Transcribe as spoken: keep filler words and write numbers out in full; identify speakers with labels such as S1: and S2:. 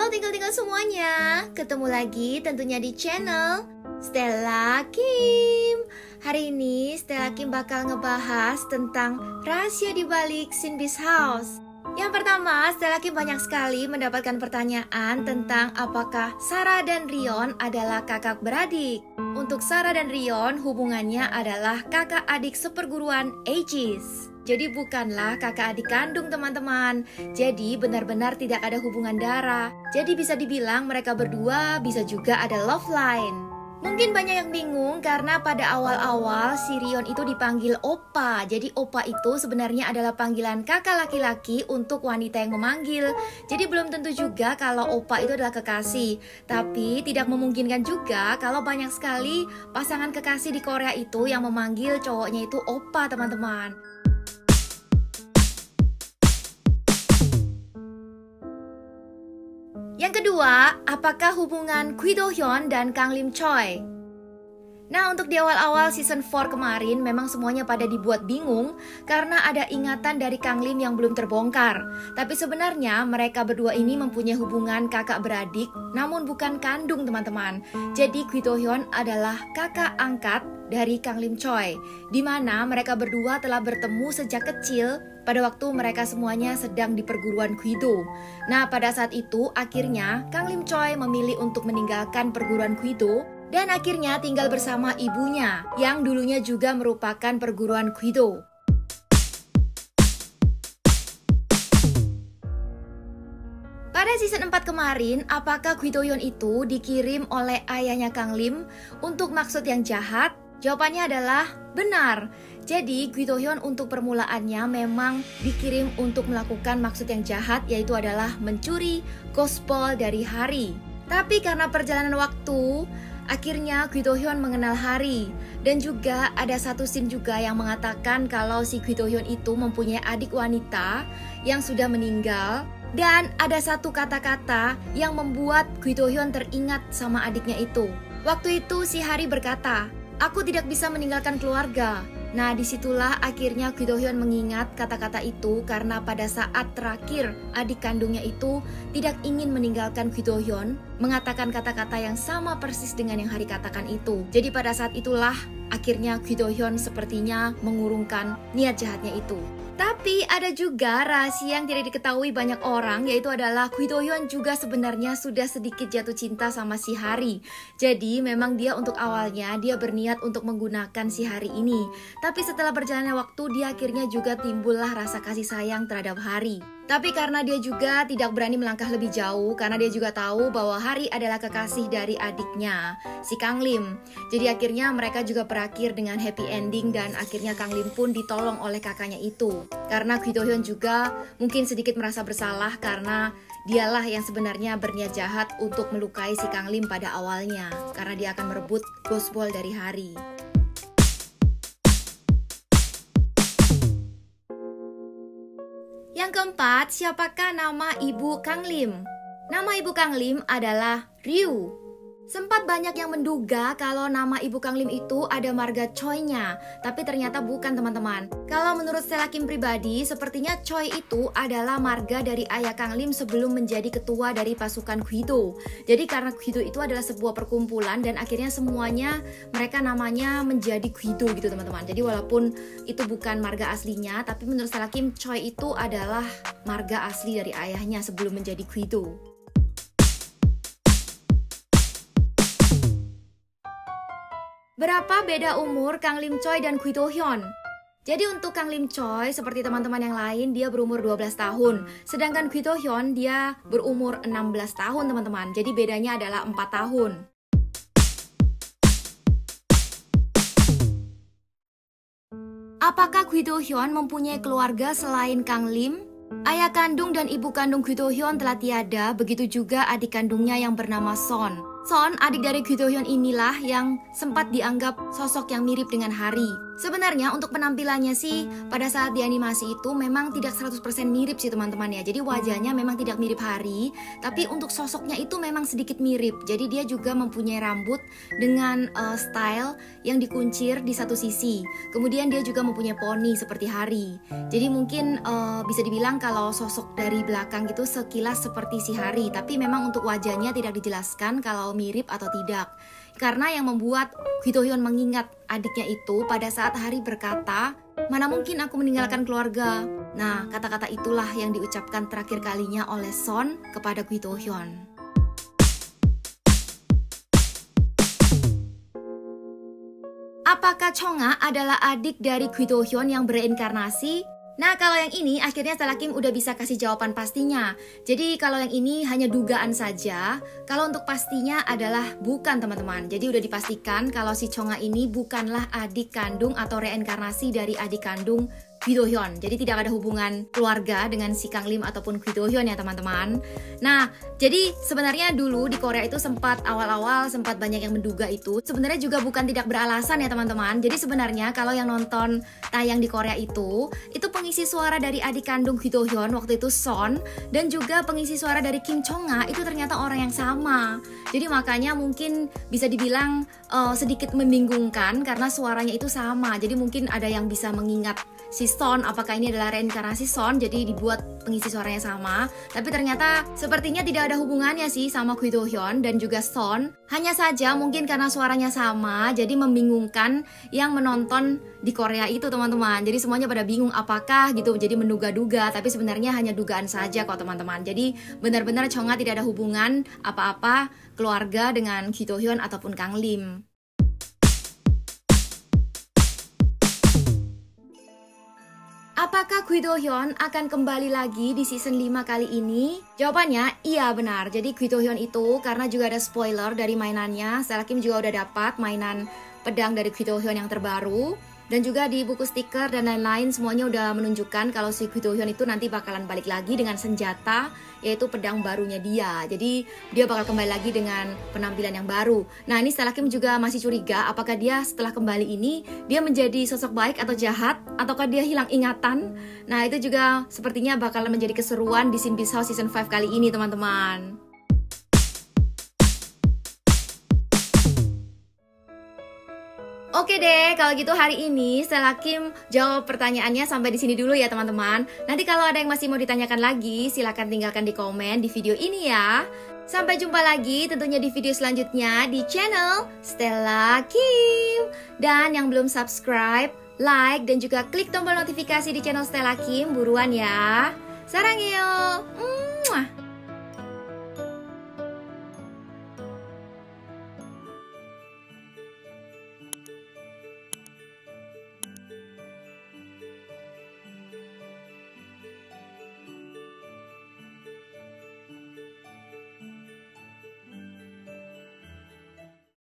S1: Halo tinggal-tinggal semuanya, ketemu lagi tentunya di channel Stella Kim. Hari ini Stella Kim bakal ngebahas tentang rahasia di balik Shinbi's House. Yang pertama, Stella Kim banyak sekali mendapatkan pertanyaan tentang apakah Sarah dan Rion adalah kakak beradik. Untuk Sarah dan Rion, hubungannya adalah kakak adik seperguruan Aegis. Jadi bukanlah kakak adik kandung teman-teman. Jadi benar-benar tidak ada hubungan darah. Jadi bisa dibilang mereka berdua bisa juga ada love line. Mungkin banyak yang bingung karena pada awal-awal si Rion itu dipanggil Oppa. Jadi Oppa itu sebenarnya adalah panggilan kakak laki-laki untuk wanita yang memanggil. Jadi belum tentu juga kalau Oppa itu adalah kekasih. Tapi tidak memungkinkan juga kalau banyak sekali pasangan kekasih di Korea itu yang memanggil cowoknya itu Oppa teman-teman. Yang kedua, apakah hubungan Kwi Do Hyun dan Kang Lim Choi? Nah, untuk di awal-awal season empat kemarin memang semuanya pada dibuat bingung karena ada ingatan dari Kang Lim yang belum terbongkar. Tapi sebenarnya mereka berdua ini mempunyai hubungan kakak beradik, namun bukan kandung teman-teman. Jadi Kwi Do Hyun adalah kakak angkat dari Kang Lim Choi, di mana mereka berdua telah bertemu sejak kecil pada waktu mereka semuanya sedang di perguruan Kwido. Nah, pada saat itu akhirnya Kang Lim Choi memilih untuk meninggalkan perguruan Kwido dan akhirnya tinggal bersama ibunya yang dulunya juga merupakan perguruan Kwido. Pada season empat kemarin, apakah Kwi Do Hyun itu dikirim oleh ayahnya Kang Lim untuk maksud yang jahat? Jawabannya adalah benar. Jadi Kwi Do Hyun untuk permulaannya memang dikirim untuk melakukan maksud yang jahat, yaitu adalah mencuri ghost ball dari Hari. Tapi karena perjalanan waktu, akhirnya Kwi Do Hyun mengenal Hari. Dan juga ada satu scene juga yang mengatakan kalau si Kwi Do Hyun itu mempunyai adik wanita yang sudah meninggal. Dan ada satu kata-kata yang membuat Kwi Do Hyun teringat sama adiknya itu. Waktu itu si Hari berkata, "Aku tidak bisa meninggalkan keluarga." Nah, disitulah akhirnya Kwi Do Hyun mengingat kata-kata itu karena pada saat terakhir adik kandungnya itu tidak ingin meninggalkan Kwi Do Hyun, mengatakan kata-kata yang sama persis dengan yang Hari katakan itu. Jadi pada saat itulah akhirnya Kwi Do Hyun sepertinya mengurungkan niat jahatnya itu. Tapi ada juga rahasia yang tidak diketahui banyak orang, yaitu adalah Kwi Do Hyun juga sebenarnya sudah sedikit jatuh cinta sama si Hari. Jadi memang dia untuk awalnya dia berniat untuk menggunakan si Hari ini. Tapi setelah berjalannya waktu dia akhirnya juga timbullah rasa kasih sayang terhadap Hari. Tapi karena dia juga tidak berani melangkah lebih jauh, karena dia juga tahu bahwa Hari adalah kekasih dari adiknya, si Kang Lim. Jadi akhirnya mereka juga berakhir dengan happy ending dan akhirnya Kang Lim pun ditolong oleh kakaknya itu. Karena Kwi Do Hyun juga mungkin sedikit merasa bersalah karena dialah yang sebenarnya berniat jahat untuk melukai si Kang Lim pada awalnya. Karena dia akan merebut ghost ball dari Hari. Yang keempat, siapakah nama ibu Kang Lim? Nama ibu Kang Lim adalah Ryu. Sempat banyak yang menduga kalau nama ibu Kang Lim itu ada marga Choi-nya, tapi ternyata bukan teman-teman. Kalau menurut Stella Kim pribadi, sepertinya Choi itu adalah marga dari ayah Kang Lim sebelum menjadi ketua dari pasukan Kwido. Jadi karena Kwido itu adalah sebuah perkumpulan dan akhirnya semuanya mereka namanya menjadi Kwido gitu teman-teman. Jadi walaupun itu bukan marga aslinya, tapi menurut Stella Kim, Choi itu adalah marga asli dari ayahnya sebelum menjadi Kwido. Berapa beda umur Kang Lim Choi dan Kwi Do Hyun? Jadi untuk Kang Lim Choi, seperti teman-teman yang lain, dia berumur dua belas tahun. Sedangkan Kwi Do Hyun, dia berumur enam belas tahun teman-teman. Jadi bedanya adalah empat tahun. Apakah Kwi Do Hyun mempunyai keluarga selain Kang Lim? Ayah kandung dan ibu kandung Kwi Do Hyun telah tiada, begitu juga adik kandungnya yang bernama Son. Son, adik dari Kwi Do Hyun inilah yang sempat dianggap sosok yang mirip dengan Hari. Sebenarnya untuk penampilannya sih pada saat di animasi itu memang tidak seratus persen mirip sih teman-teman ya. Jadi wajahnya memang tidak mirip Hari, tapi untuk sosoknya itu memang sedikit mirip. Jadi dia juga mempunyai rambut dengan uh, style yang dikuncir di satu sisi. Kemudian dia juga mempunyai poni seperti Hari. Jadi mungkin uh, bisa dibilang kalau sosok dari belakang itu sekilas seperti si Hari, tapi memang untuk wajahnya tidak dijelaskan kalau mirip atau tidak. Karena yang membuat Gu Do-hyun mengingat adiknya itu pada saat Hari berkata, "Mana mungkin aku meninggalkan keluarga." Nah, kata-kata itulah yang diucapkan terakhir kalinya oleh Son kepada Gu Do-hyun. Apakah Chonga adalah adik dari Gu Do-hyun yang bereinkarnasi? Nah, kalau yang ini akhirnya Stella Kim udah bisa kasih jawaban pastinya. Jadi kalau yang ini hanya dugaan saja. Kalau untuk pastinya adalah bukan teman-teman. Jadi udah dipastikan kalau si Chonga ini bukanlah adik kandung atau reinkarnasi dari adik kandung Gu Do-hyun. Jadi tidak ada hubungan keluarga dengan si Kang Lim ataupun Gu Do-hyun ya teman-teman. Nah, jadi sebenarnya dulu di Korea itu sempat awal-awal sempat banyak yang menduga itu. Sebenarnya juga bukan tidak beralasan ya teman-teman. Jadi sebenarnya kalau yang nonton tayang di Korea itu, itu pengisi suara dari adik kandung Gu Do-hyun waktu itu Son, dan juga pengisi suara dari Kim Chonga itu ternyata orang yang sama. Jadi makanya mungkin bisa dibilang uh, sedikit membingungkan karena suaranya itu sama. Jadi mungkin ada yang bisa mengingat si Son, apakah ini adalah reinkarnasi Son, jadi dibuat pengisi suaranya sama. Tapi ternyata sepertinya tidak ada hubungannya sih sama Gu Do-hyun dan juga Son. Hanya saja mungkin karena suaranya sama, jadi membingungkan yang menonton di Korea itu teman-teman. Jadi semuanya pada bingung apakah gitu, jadi menduga-duga. Tapi sebenarnya hanya dugaan saja kok teman-teman. Jadi benar-benar Chonga tidak ada hubungan apa-apa keluarga dengan Gu Do-hyun ataupun Kang Lim. Apakah Gu Do-hyun akan kembali lagi di season lima kali ini? Jawabannya iya benar. Jadi Gu Do-hyun itu karena juga ada spoiler dari mainannya, Stella Kim juga udah dapat mainan pedang dari Gu Do-hyun yang terbaru. Dan juga di buku stiker dan lain-lain semuanya udah menunjukkan kalau si Gu Do-hyun itu nanti bakalan balik lagi dengan senjata, yaitu pedang barunya dia. Jadi dia bakal kembali lagi dengan penampilan yang baru. Nah ini Stella Kim juga masih curiga apakah dia setelah kembali ini dia menjadi sosok baik atau jahat, ataukah dia hilang ingatan. Nah itu juga sepertinya bakalan menjadi keseruan di Sin Beast House season lima kali ini teman-teman. Oke deh, kalau gitu hari ini Stella Kim jawab pertanyaannya sampai di sini dulu ya teman-teman. Nanti kalau ada yang masih mau ditanyakan lagi, silakan tinggalkan di komen di video ini ya. Sampai jumpa lagi tentunya di video selanjutnya di channel Stella Kim. Dan yang belum subscribe, like, dan juga klik tombol notifikasi di channel Stella Kim buruan ya. Sarangheyo. Mwah.